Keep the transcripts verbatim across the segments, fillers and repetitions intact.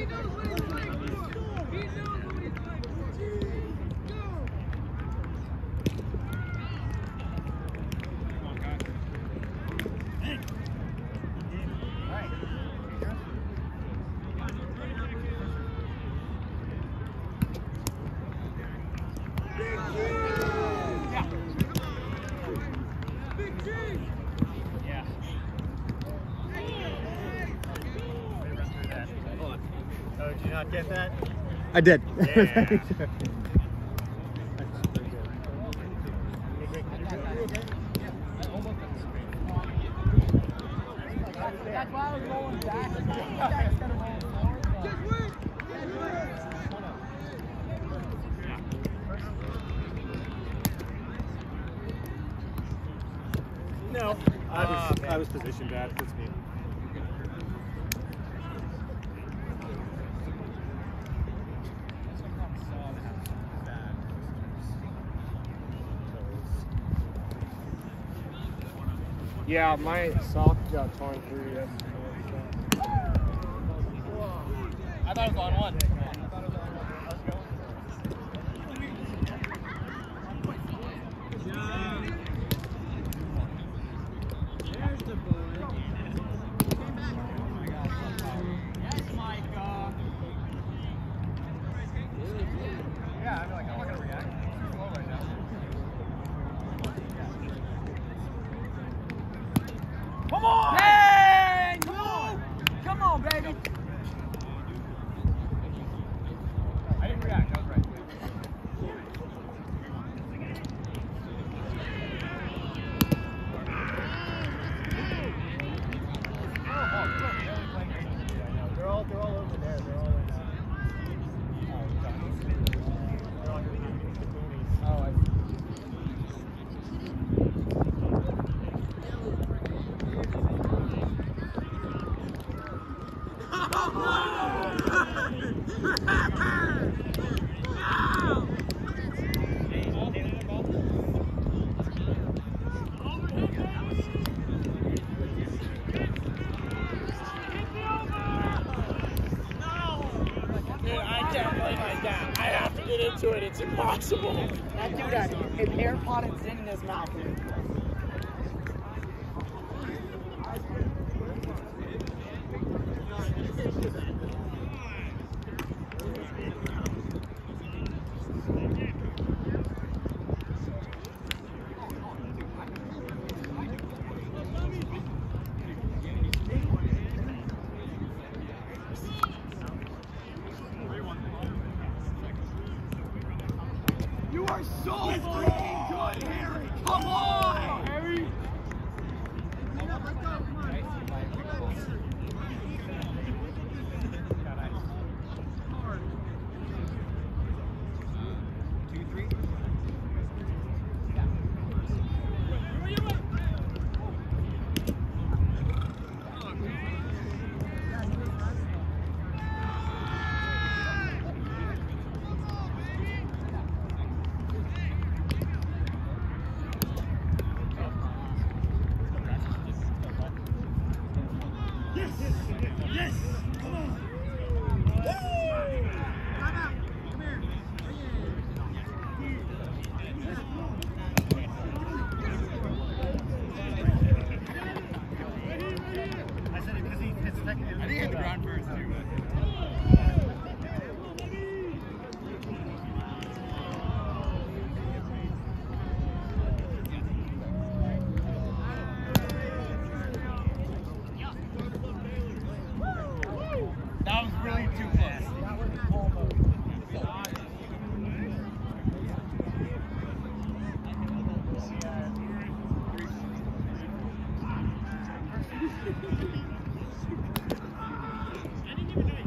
Get that? I did. Yeah. That's why I was rolling back. Instead of rolling forward. No, I was, uh, I was positioned bad. That's me. Yeah, my sock got torn through yesterday. I thought it was on one. There's the boy. Yes, Micah. Yeah, I'm like, I'm not gonna react. It's too low right now. Come on! Hey! Come on! Come on, baby! I didn't react, I was right. They're all, they're all over there. They're all in, uh, they're all oh, I see. I have to get into it. It's impossible. That dude had an AirPod and Zing in his mouth. You are so freaking good, Harry! Come on! Harry! Two, three. Yes! Yes! Come on! Woo! Come out! Come here! I said it because he hits second. I think he hit the ground first, too. That was really too close. That was almost. I didn't even know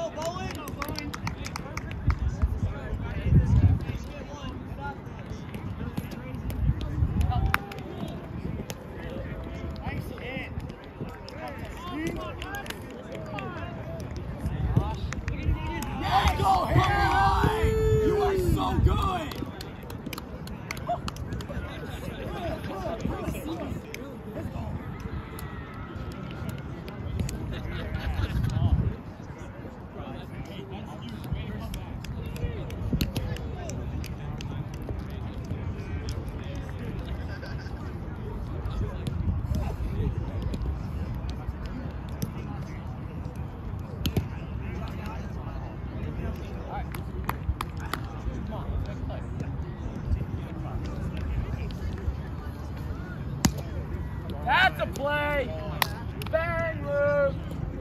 That's a play! Bang, Luke!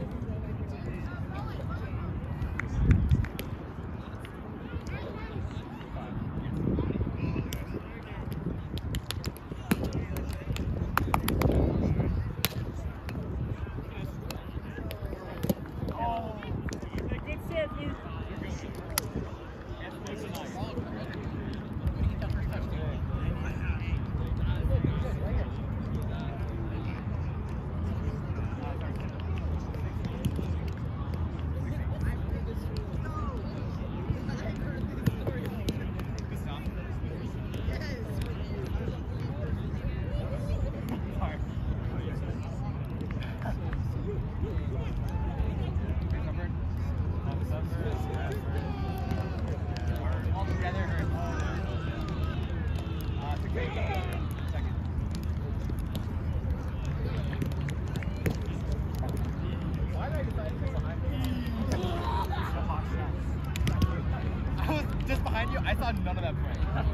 Just behind you, I saw none of that play.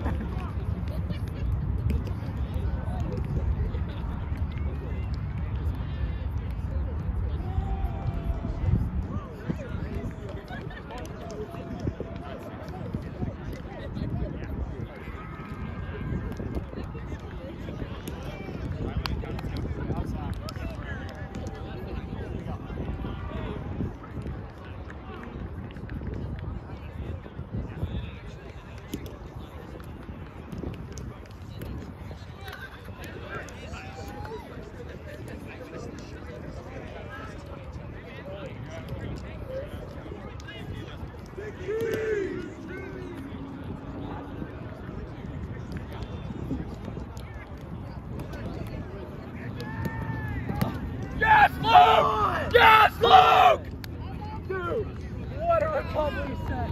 Yes, Luke! Yes, Luke! Dude, what a recovery set.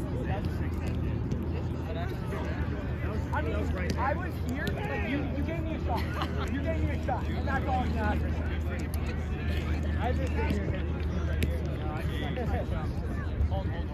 I mean, I was here, but you, you gave me a shot. You gave me a shot, and that's all you asked. I just sit here and right here. No, I just like hold, hold, hold.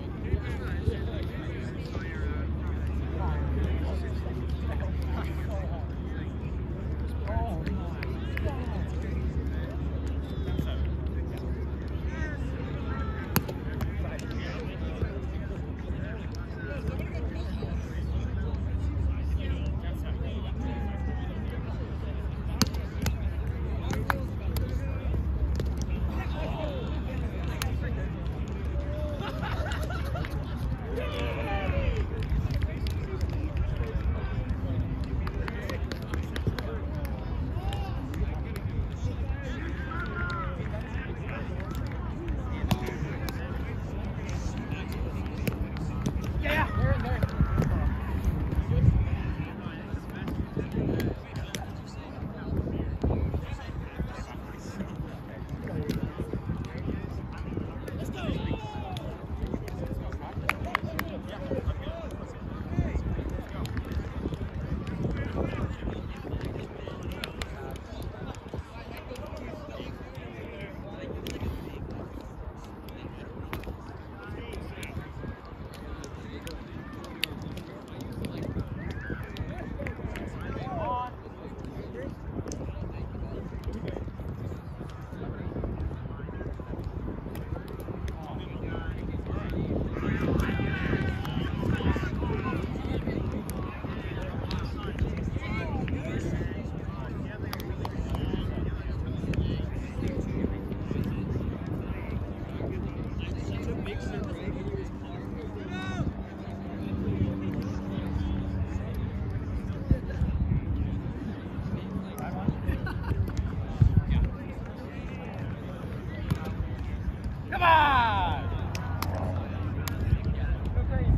Come on! Go crazy.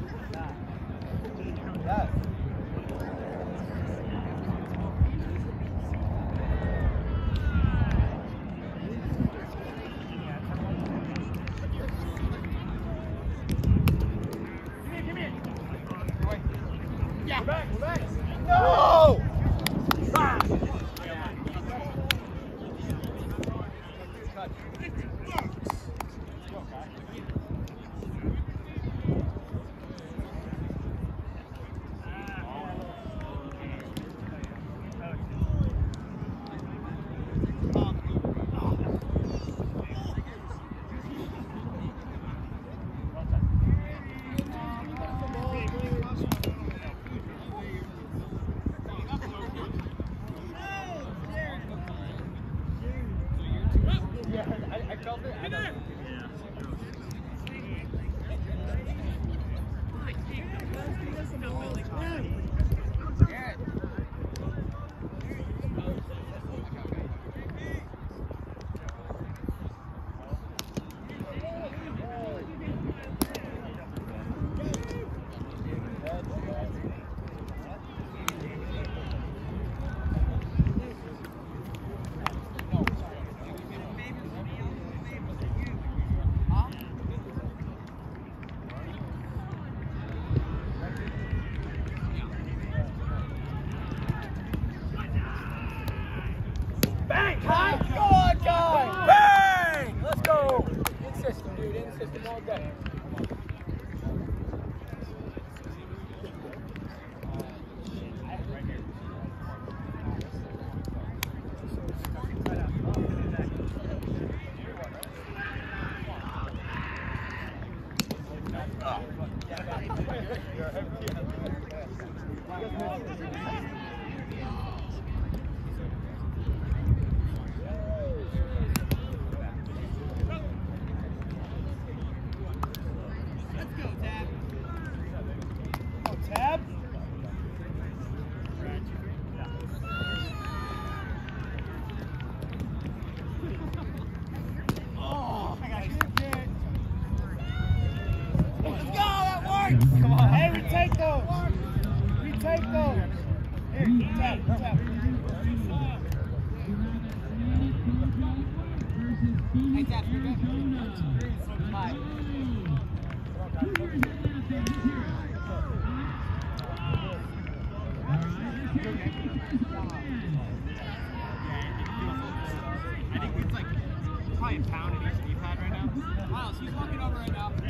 Yes. Yeah. We're back, we're back. No! Ah. Bang! Time! Go on, guys! Bang! Let's go! In system, dude. In system all day. Tab. Oh, I got you. Let's go, that worked. Come on. Hey, we take those. We take those. Here, tap, tap. Hey, Dad, you're good. Five. I think it's like probably a pound in each knee pad right now. Miles, he's walking over right now.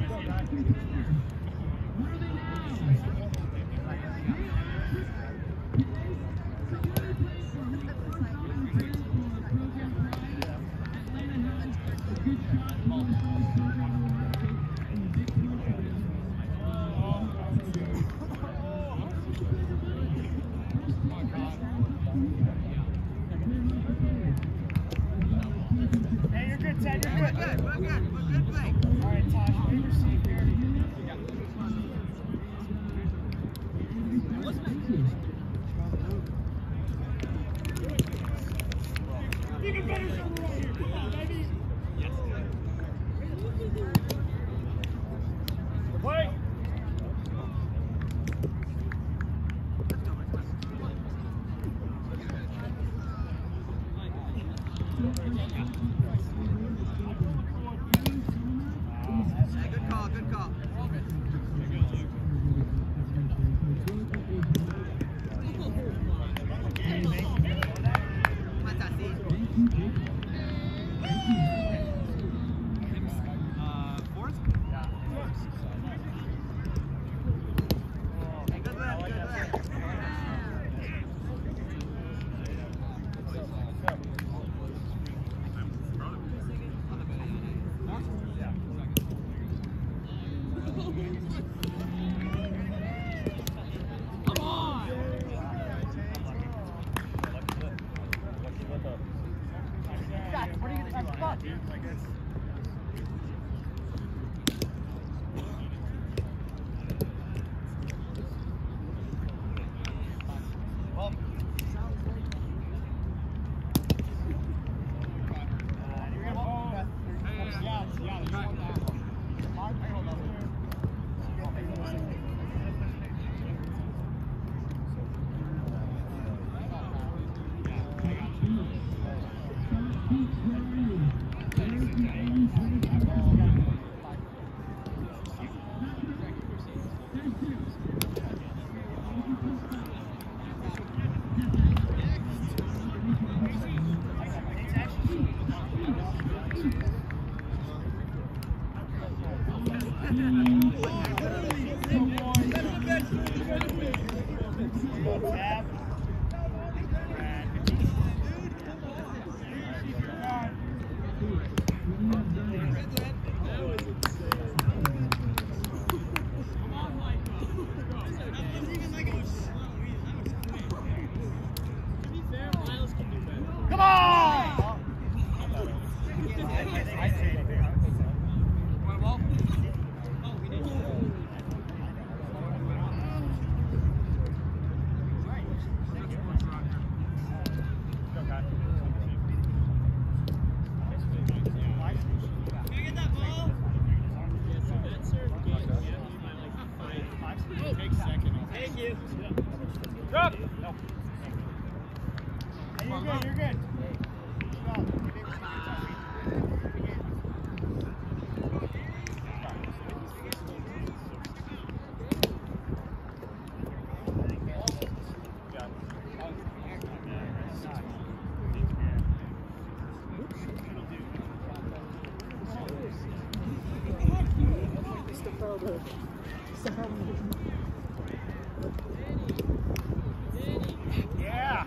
Hey, you're good, Ted. You're good. We're good. We're good. We're good play. All right, Tosh, we receive here. Even better shoulder right here. Come on, baby. Yes. Play. Good call, good call. Uh, fourth? Hey, good left, good left. Come on! God, what are you gonna do? Fuck. Yeah. Come on! Thank you. Drop. No. Hey, you're good, you're good. Yeah.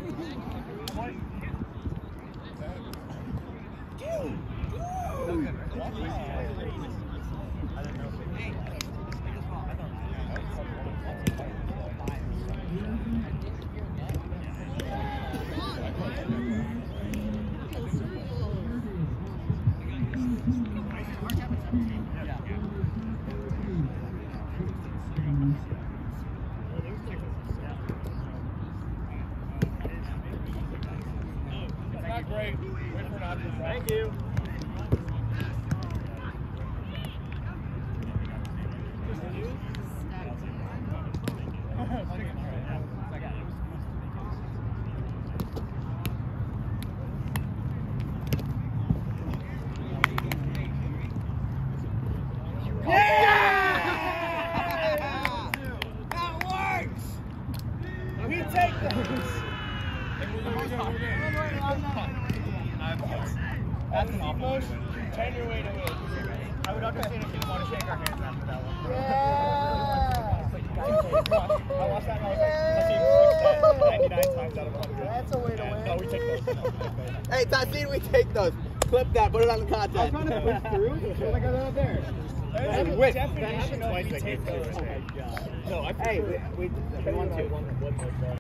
Not great. Wait for not to. Thank you. That's the most tender way to win. I would understand if you didn't want to shake our hands after that one. Yeah! I watched that and I was like, I've seen this like ninety-nine times out of one hundred. That's a way to win. No, we take those. Hey, Tassine, we take those. Clip that, put it on the content. I was trying to push through, like I got out there. That's a whip. definition That happened twice. I gave those. No, I Hey, we, we, we want to.